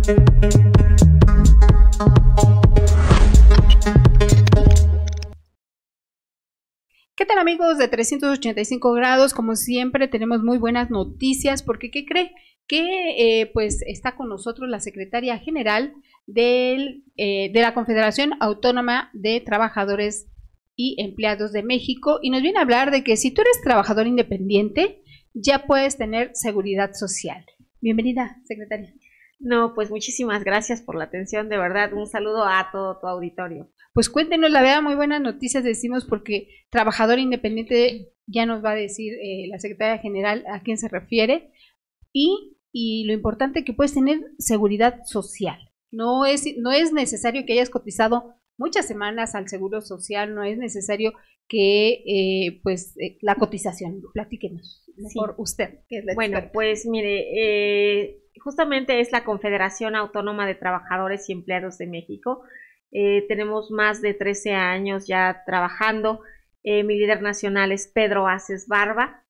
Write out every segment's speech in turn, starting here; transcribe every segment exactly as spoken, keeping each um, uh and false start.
¿Qué tal, amigos de trescientos ochenta y cinco grados? Como siempre tenemos muy buenas noticias porque ¿qué cree? Que eh, pues está con nosotros la secretaria general del, eh, de la Confederación Autónoma de Trabajadores y Empleados de México, y nos viene a hablar de que si tú eres trabajador independiente ya puedes tener seguridad social. Bienvenida, secretaria. No, pues muchísimas gracias por la atención, de verdad, un saludo a todo tu auditorio. Pues cuéntenos, la verdad, muy buenas noticias decimos, porque trabajador independiente ya nos va a decir eh, la secretaria general a quién se refiere, y, y lo importante que puedes tener seguridad social. No es, no es necesario que hayas cotizado muchas semanas al Seguro Social, no es necesario que, eh, pues, eh, la cotización. Platíquenos, mejor sí. Usted, que es la Bueno, experta. pues mire, eh, justamente es la Confederación Autónoma de Trabajadores y Empleados de México. Eh, tenemos más de trece años ya trabajando. Eh, mi líder nacional es Pedro Aces Barba.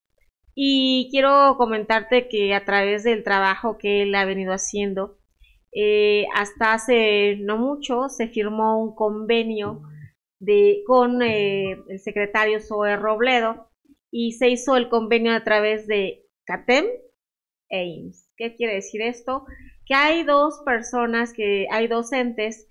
Y quiero comentarte que a través del trabajo que él ha venido haciendo, eh, hasta hace no mucho se firmó un convenio de, con eh, el secretario Zoe Robledo, y se hizo el convenio a través de CATEM e I M S S. ¿Qué quiere decir esto? Que hay dos personas, que hay docentes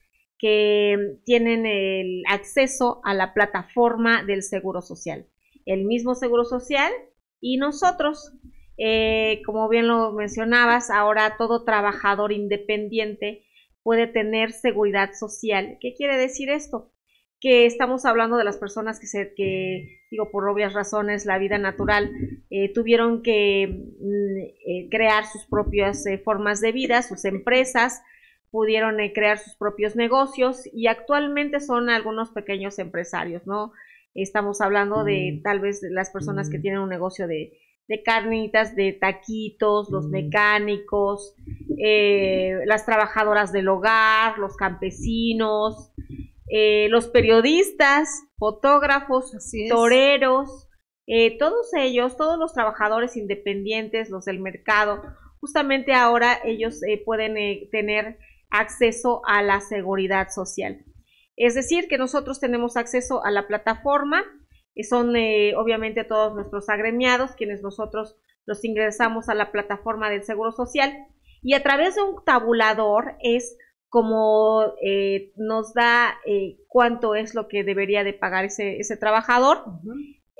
que tienen el acceso a la plataforma del Seguro Social, el mismo Seguro Social y nosotros. Eh, como bien lo mencionabas, ahora todo trabajador independiente puede tener seguridad social. ¿Qué quiere decir esto? Que estamos hablando de las personas que, se, que digo, por obvias razones, la vida natural, eh, tuvieron que eh, crear sus propias eh, formas de vida, sus empresas, pudieron eh, crear sus propios negocios, y actualmente son algunos pequeños empresarios, ¿no? Estamos hablando de tal vez de las personas que tienen un negocio de de carnitas, de taquitos, los mecánicos, eh, las trabajadoras del hogar, los campesinos, eh, los periodistas, fotógrafos, toreros, eh, todos ellos, todos los trabajadores independientes, los del mercado, justamente ahora ellos eh, pueden eh, tener acceso a la seguridad social. Es decir, que nosotros tenemos acceso a la plataforma. Son eh, obviamente todos nuestros agremiados quienes nosotros los ingresamos a la plataforma del Seguro Social, y a través de un tabulador es como eh, nos da eh, cuánto es lo que debería de pagar ese, ese trabajador. Uh-huh.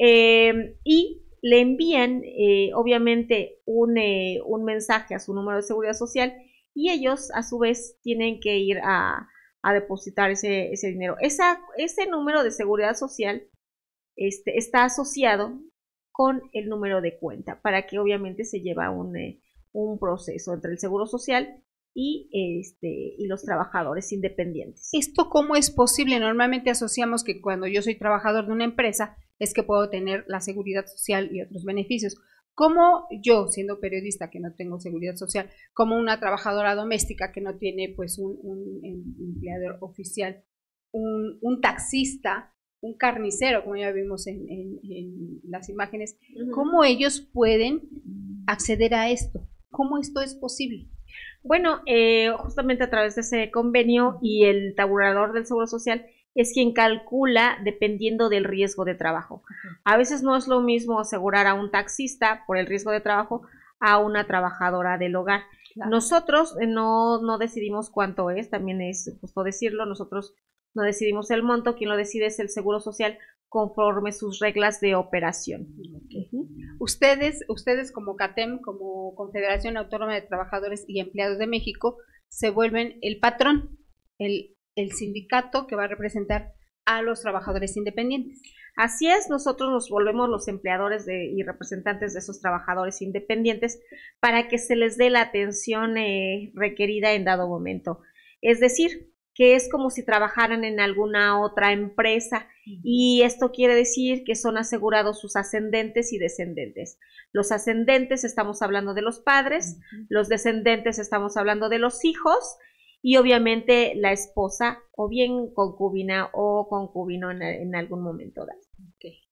eh, y le envían eh, obviamente un, eh, un mensaje a su número de seguridad social, y ellos a su vez tienen que ir a, a depositar ese, ese dinero. Esa, ese número de seguridad social Este, está asociado con el número de cuenta, para que obviamente se lleva un, eh, un proceso entre el Seguro Social y, este, y los trabajadores independientes. ¿Esto cómo es posible? Normalmente asociamos que cuando yo soy trabajador de una empresa es que puedo tener la seguridad social y otros beneficios. ¿Cómo yo, siendo periodista que no tengo seguridad social, como una trabajadora doméstica que no tiene pues un, un empleador oficial, un, un taxista, un carnicero, como ya vimos en, en, en las imágenes, uh-huh, cómo ellos pueden acceder a esto? ¿Cómo esto es posible? Bueno, eh, justamente a través de ese convenio, y el tabulador del Seguro Social es quien calcula dependiendo del riesgo de trabajo. Uh-huh. A veces no es lo mismo asegurar a un taxista por el riesgo de trabajo a una trabajadora del hogar. Claro. Nosotros eh, no, no decidimos cuánto es, también es justo decirlo, nosotros no decidimos el monto, quien lo decide es el Seguro Social conforme sus reglas de operación. Okay. Uh-huh. Ustedes, ustedes como CATEM, como Confederación Autónoma de Trabajadores y Empleados de México, se vuelven el patrón, el, el sindicato que va a representar a los trabajadores independientes. Así es, nosotros nos volvemos los empleadores de, y representantes de esos trabajadores independientes, para que se les dé la atención eh, requerida en dado momento. Es decir, que es como si trabajaran en alguna otra empresa, y esto quiere decir que son asegurados sus ascendentes y descendentes. Los ascendentes estamos hablando de los padres, uh-huh, los descendentes estamos hablando de los hijos, y obviamente la esposa, o bien concubina o concubino en, en algún momento dado. Okay.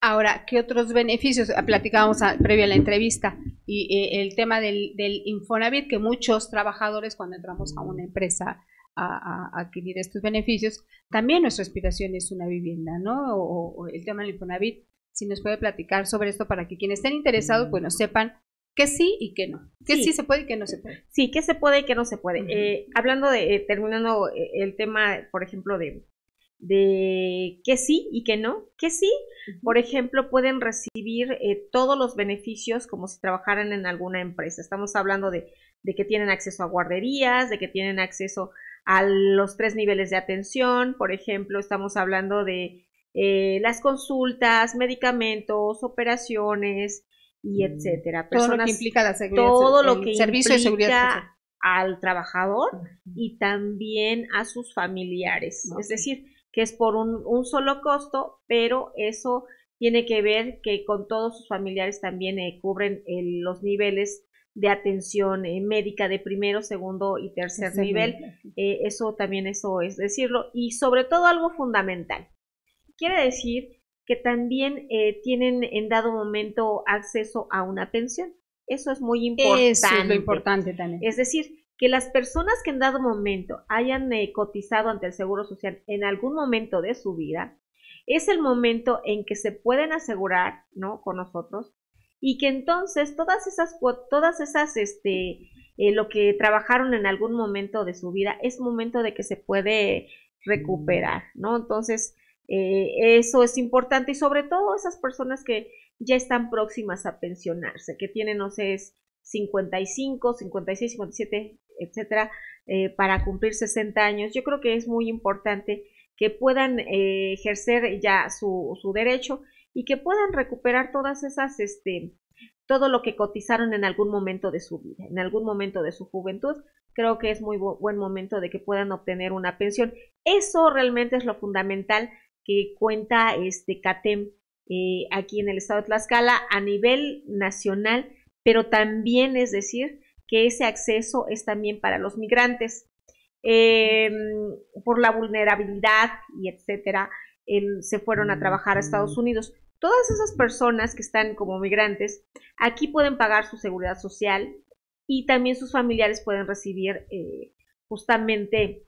Ahora, ¿qué otros beneficios? Platicábamos a, previo a la entrevista, y eh, el tema del, del Infonavit, que muchos trabajadores cuando entramos a una empresa a, a, a adquirir estos beneficios, también nuestra aspiración es una vivienda, ¿no? O, o el tema del Infonavit, si nos puede platicar sobre esto para que quienes estén interesados, bueno, sepan que sí y que no, que sí, sí se puede y que no se puede. Sí, que se puede y que no se puede. Uh-huh. eh, hablando de, eh, terminando eh, el tema, por ejemplo, de de que sí y que no, que sí, uh-huh. Por ejemplo, pueden recibir eh, todos los beneficios como si trabajaran en alguna empresa. Estamos hablando de, de que tienen acceso a guarderías, de que tienen acceso a los tres niveles de atención, por ejemplo, estamos hablando de eh, las consultas, medicamentos, operaciones y etcétera. Personas, todo lo que implica la seguridad, todo lo que servicio de seguridad social al trabajador uh-huh. Y también a sus familiares, okay. Es decir, que es por un, un solo costo, pero eso tiene que ver que con todos sus familiares también eh, cubren el, los niveles de atención eh, médica de primero, segundo y tercer sí, nivel. Eh, eso también eso es decirlo. Y sobre todo algo fundamental. Quiere decir que también eh, tienen en dado momento acceso a una pensión. Eso es muy importante. Eso es lo importante también. Es decir, que las personas que en dado momento hayan eh, cotizado ante el Seguro Social en algún momento de su vida, es el momento en que se pueden asegurar, ¿no?, con nosotros, y que entonces todas esas, todas esas, este, eh, lo que trabajaron en algún momento de su vida, es momento de que se puede recuperar, ¿no? Entonces, eh, eso es importante, y sobre todo esas personas que ya están próximas a pensionarse, que tienen, no sé, es cincuenta y cinco, cincuenta y seis, cincuenta y siete, etcétera, eh, para cumplir sesenta años. Yo creo que es muy importante que puedan eh, ejercer ya su, su derecho y que puedan recuperar todas esas, este, todo lo que cotizaron en algún momento de su vida, en algún momento de su juventud. Creo que es muy bu- buen momento de que puedan obtener una pensión. Eso realmente es lo fundamental que cuenta este CATEM eh, aquí en el estado de Tlaxcala a nivel nacional, pero también es decir que ese acceso es también para los migrantes eh, por la vulnerabilidad y etcétera, el, se fueron a trabajar a Estados Unidos. Todas esas personas que están como migrantes aquí pueden pagar su seguridad social y también sus familiares pueden recibir eh, justamente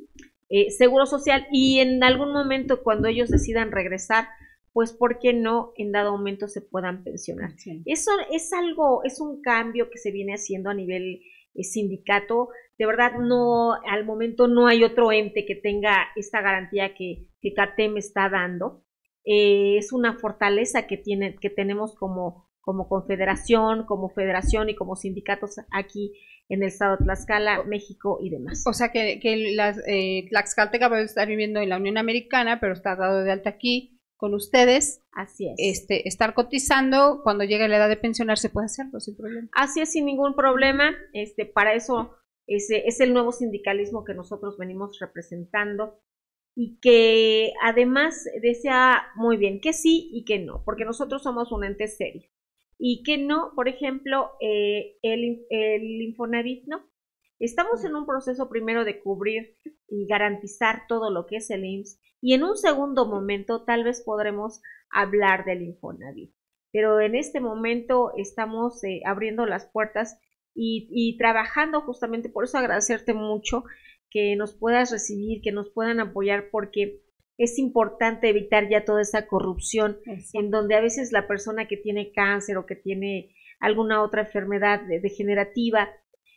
eh, seguro social, y en algún momento cuando ellos decidan regresar, pues ¿por qué no en dado momento se puedan pensionar? Sí. Eso es algo, es un cambio que se viene haciendo a nivel eh, sindicato. De verdad, no, al momento no hay otro ente que tenga esta garantía que, que CATEM está dando. Eh, es una fortaleza que tiene, que tenemos como, como confederación, como federación y como sindicatos aquí en el estado de Tlaxcala, México y demás. O sea que, que las, eh, Tlaxcalteca puede estar viviendo en la Unión Americana, pero está dado de alta aquí con ustedes. Así es. Este, estar cotizando, cuando llegue la edad de pensionar se puede hacerlo sin problema. Así es, sin ningún problema. Este, para eso ese es el nuevo sindicalismo que nosotros venimos representando, y que además desea muy bien que sí y que no, porque nosotros somos un ente serio. Y que no, por ejemplo, eh, el, el Infonavit no. Estamos en un proceso primero de cubrir y garantizar todo lo que es el I M S S, y en un segundo momento tal vez podremos hablar del Infonavit. Pero en este momento estamos eh, abriendo las puertas y, y trabajando justamente, por eso agradecerte mucho que nos puedas recibir, que nos puedan apoyar, porque es importante evitar ya toda esa corrupción. Exacto. En donde a veces la persona que tiene cáncer o que tiene alguna otra enfermedad degenerativa,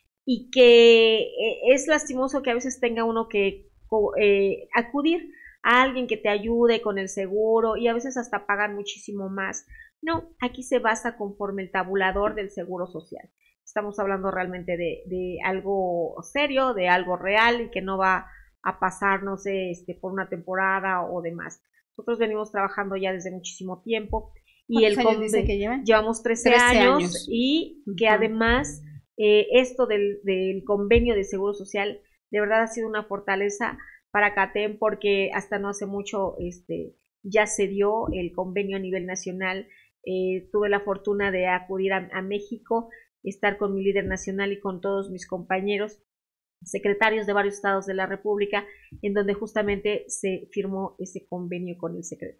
y que es lastimoso que a veces tenga uno que eh, acudir a alguien que te ayude con el seguro, y a veces hasta pagan muchísimo más. No, aquí se basa conforme el tabulador del Seguro Social. Estamos hablando realmente de, de algo serio, de algo real, y que no va a pasar, no sé, este, por una temporada o demás. Nosotros venimos trabajando ya desde muchísimo tiempo, y el años dice que llevan? Llevamos trece, trece años, años, y que uh-huh. además eh, esto del, del convenio de Seguro Social de verdad ha sido una fortaleza para CATEM, porque hasta no hace mucho este, ya se dio el convenio a nivel nacional. Eh, tuve la fortuna de acudir a, a México, estar con mi líder nacional y con todos mis compañeros secretarios de varios estados de la República, en donde justamente se firmó ese convenio con el secretario.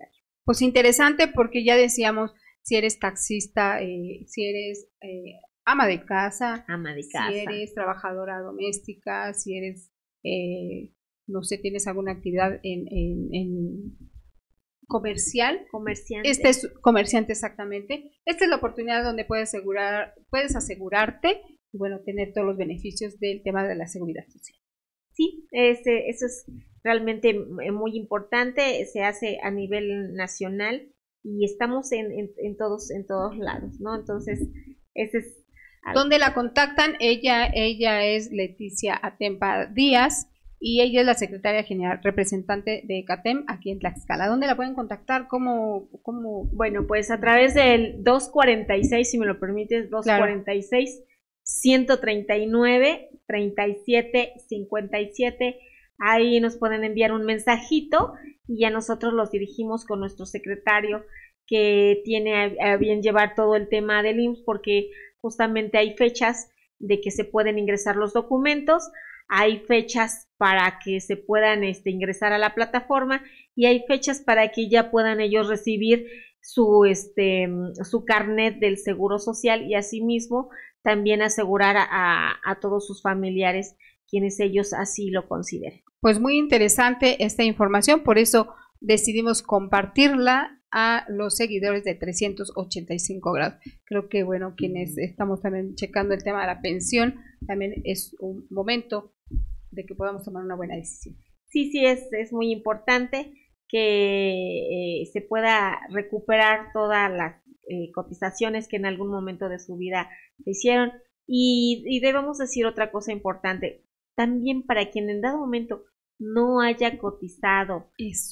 Pues interesante, porque ya decíamos, si eres taxista, eh, si eres eh, ama de casa, ama de casa, si eres trabajadora doméstica, si eres, eh, no sé, tienes alguna actividad en, en, en comercial, comerciante. Este es comerciante, exactamente. Esta es la oportunidad donde puedes asegurar, puedes asegurarte y bueno, tener todos los beneficios del tema de la seguridad social. Sí, ese, eso es realmente muy importante, se hace a nivel nacional y estamos en, en, en todos en todos lados, ¿no? Entonces, ese es ¿Dónde la contactan? Ella ella es Leticia Atempa Díaz y ella es la secretaria general representante de CATEM aquí en Tlaxcala. ¿Dónde la pueden contactar? ¿Cómo, cómo? Bueno, pues a través del dos cuarenta y seis, si me lo permites, dos cuarenta y seis, claro. ciento treinta y nueve, treinta y siete, cincuenta y siete. Ahí nos pueden enviar un mensajito y ya nosotros los dirigimos con nuestro secretario que tiene a bien llevar todo el tema del I M S S, porque justamente hay fechas de que se pueden ingresar los documentos, hay fechas para que se puedan este, ingresar a la plataforma y hay fechas para que ya puedan ellos recibir su, este, su carnet del Seguro Social y asimismo también asegurar a, a todos sus familiares quienes ellos así lo consideren. Pues muy interesante esta información, por eso decidimos compartirla a los seguidores de trescientos ochenta y cinco grados. Creo que, bueno, quienes estamos también checando el tema de la pensión, también es un momento de que podamos tomar una buena decisión. Sí, sí, es, es muy importante que eh, se pueda recuperar todas las eh, cotizaciones que en algún momento de su vida se hicieron. Y, y debemos decir otra cosa importante, también para quien en dado momento no haya cotizado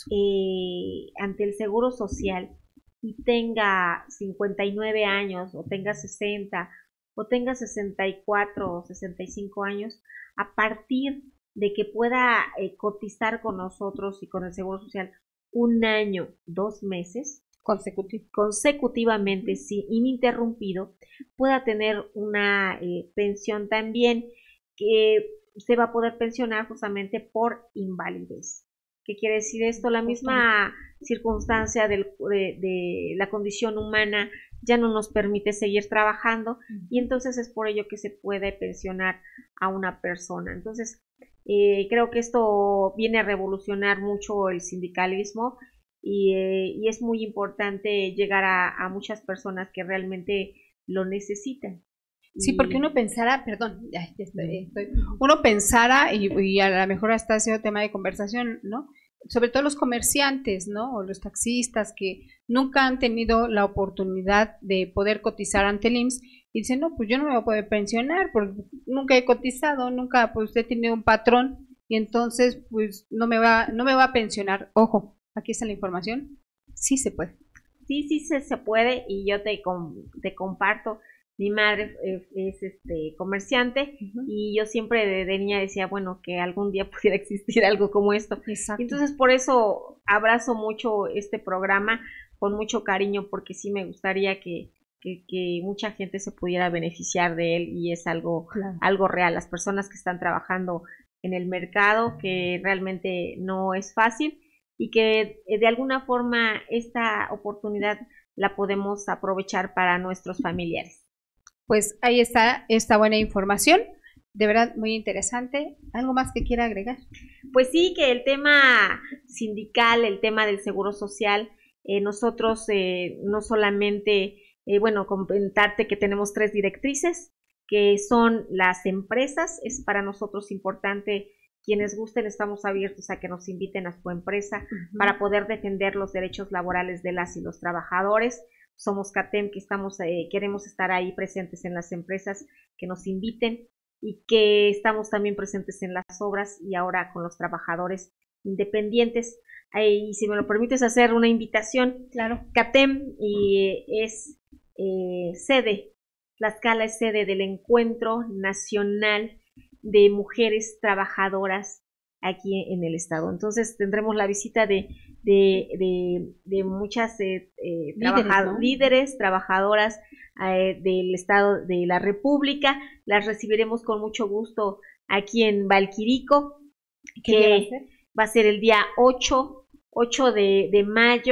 eh, ante el Seguro Social y tenga cincuenta y nueve años o tenga sesenta o tenga sesenta y cuatro o sesenta y cinco años, a partir de que pueda eh, cotizar con nosotros y con el Seguro Social un año, dos meses, Consecutiv consecutivamente, sí, ininterrumpido, pueda tener una eh, pensión también que se va a poder pensionar justamente por invalidez. ¿Qué quiere decir esto? La misma circunstancia del, de, de la condición humana ya no nos permite seguir trabajando y entonces es por ello que se puede pensionar a una persona. Entonces, eh, creo que esto viene a revolucionar mucho el sindicalismo y, eh, y es muy importante llegar a, a muchas personas que realmente lo necesitan. Sí, porque uno pensara, perdón, ya estoy, estoy, uno pensara, y, y a lo mejor hasta ha sido tema de conversación, ¿no? Sobre todo los comerciantes, ¿no? O los taxistas que nunca han tenido la oportunidad de poder cotizar ante el I M S S y dicen, no, pues yo no me voy a poder pensionar porque nunca he cotizado, nunca pues he tenido un patrón y entonces pues no me va, no me va a pensionar. Ojo, aquí está la información, sí se puede. Sí, sí se, se puede y yo te, te comparto. Mi madre es, es este comerciante uh-huh. y yo siempre de, de niña decía, bueno, que algún día pudiera existir algo como esto. Exacto. Entonces, por eso abrazo mucho este programa con mucho cariño, porque sí me gustaría que, que, que mucha gente se pudiera beneficiar de él y es algo, claro. algo real. Las personas que están trabajando en el mercado, que realmente no es fácil y que de alguna forma esta oportunidad la podemos aprovechar para nuestros familiares. Pues ahí está esta buena información, de verdad muy interesante. ¿Algo más que quiera agregar? Pues sí, que el tema sindical, el tema del Seguro Social, eh, nosotros eh, no solamente, eh, bueno, comentarte que tenemos tres directrices, que son las empresas, es para nosotros importante, quienes gusten estamos abiertos a que nos inviten a su empresa uh-huh. para poder defender los derechos laborales de las y los trabajadores. Somos CATEM, que estamos, eh, queremos estar ahí presentes en las empresas que nos inviten y que estamos también presentes en las obras y ahora con los trabajadores independientes. Eh, y si me lo permites hacer una invitación, claro. CATEM y, eh, es eh, sede, Tlaxcala es sede del Encuentro Nacional de Mujeres Trabajadoras aquí en el estado. Entonces tendremos la visita de de, de, de muchas eh, eh, líderes, trabajad- ¿no? líderes, trabajadoras eh, del estado de la República. Las recibiremos con mucho gusto aquí en Valquirico, que va a, va a ser el día ocho de, de mayo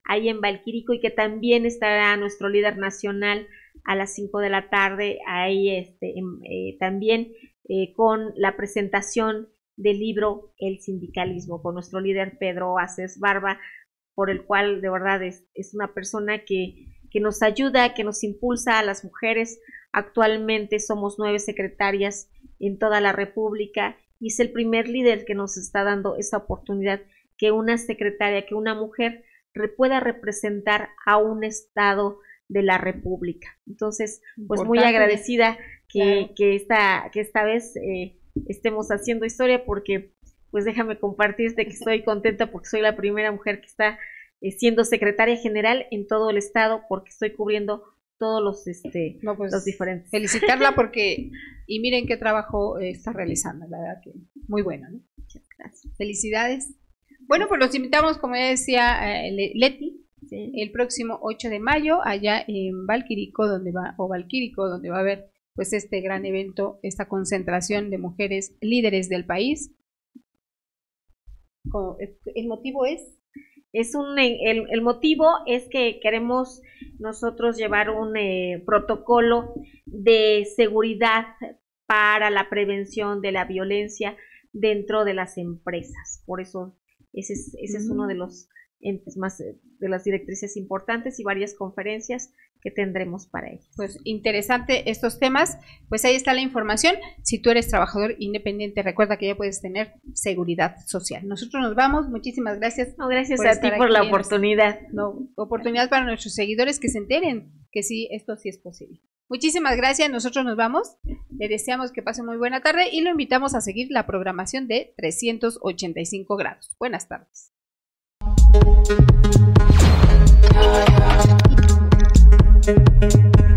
ahí en Valquírico, y que también estará nuestro líder nacional a las cinco de la tarde, ahí este, eh, también eh, con la presentación del libro El Sindicalismo, con nuestro líder Pedro Aces Barba, por el cual de verdad es, es una persona que, que nos ayuda, que nos impulsa a las mujeres. Actualmente somos nueve secretarias en toda la República y es el primer líder que nos está dando esa oportunidad, que una secretaria, que una mujer pueda representar a un estado de la República. Entonces, pues Importante. muy agradecida que, claro. que, esta, que esta vez eh, estemos haciendo historia, porque pues déjame compartirte que estoy contenta porque soy la primera mujer que está eh, siendo secretaria general en todo el estado, porque estoy cubriendo todos los, este, no, pues, los diferentes. Felicitarla porque, y miren qué trabajo eh, está realizando, la verdad que muy bueno, ¿no? Muchas gracias. Felicidades. Bueno, pues los invitamos, como ya decía eh, Leti, sí. el próximo ocho de mayo allá en Valquírico, donde va, o Valquírico, donde va a haber pues este gran evento, esta concentración de mujeres líderes del país. ¿El motivo es? Es un, el, el motivo es que queremos nosotros llevar un eh, protocolo de seguridad para la prevención de la violencia dentro de las empresas. Por eso ese es, ese es uno de los entes más, de las directrices importantes y varias conferencias que tendremos para ellos. Pues interesante estos temas. Pues ahí está la información. Si tú eres trabajador independiente, recuerda que ya puedes tener seguridad social. Nosotros nos vamos. Muchísimas gracias. No, gracias a ti por la oportunidad. No, oportunidad para nuestros seguidores que se enteren que sí, esto sí es posible. Muchísimas gracias. Nosotros nos vamos. Le deseamos que pase muy buena tarde y lo invitamos a seguir la programación de trescientos ochenta y cinco grados. Buenas tardes. Thank you.